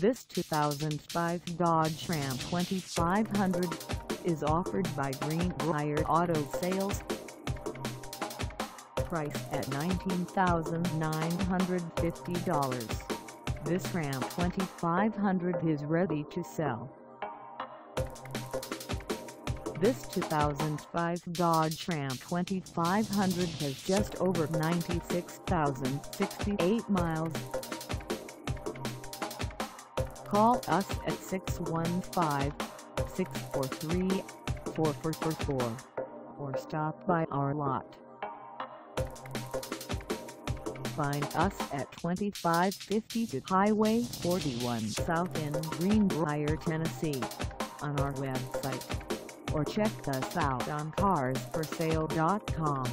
This 2005 Dodge Ram 2500 is offered by Greenbrier Auto Sales. Priced at $19,950, this Ram 2500 is ready to sell. This 2005 Dodge Ram 2500 has just over 96,068 miles. Call us at 615-643-4444 or stop by our lot. Find us at 2552 Highway 41 South in Greenbrier, Tennessee, on our website, or check us out on carsforsale.com.